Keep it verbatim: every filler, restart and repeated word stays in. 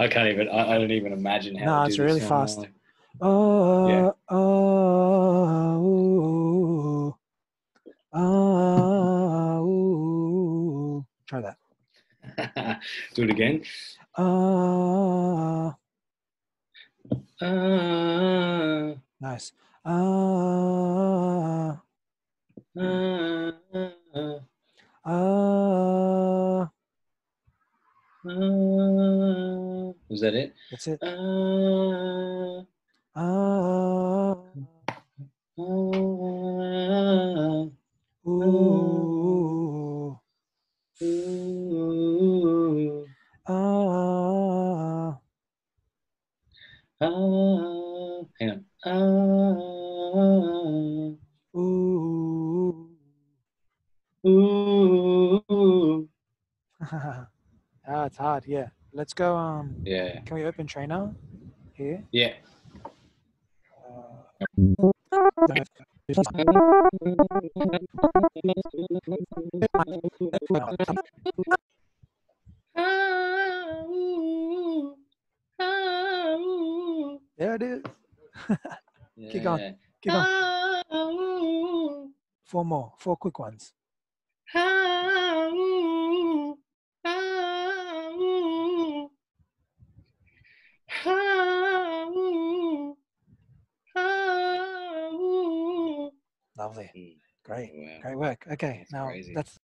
I can't even. I, I don't even imagine how No, to it's do this really one. fast. Like, Oh, yeah. oh, oh, oh. Try that. Do it again. Ah, Uh, nice. Ah, uh, uh, ah. uh, was that it? That's it. Uh, Ah, uh, ooh, ooh, ah, uh, hang on. Uh, ooh. ooh. Ah, it's hard. Yeah. Let's go. Um, Yeah. can we open trainer here? Yeah. There it is. Keep going. Yeah. Keep going. Four more. Four quick ones. Lovely. Great. Wow. Great work. Okay. That's Now crazy. that's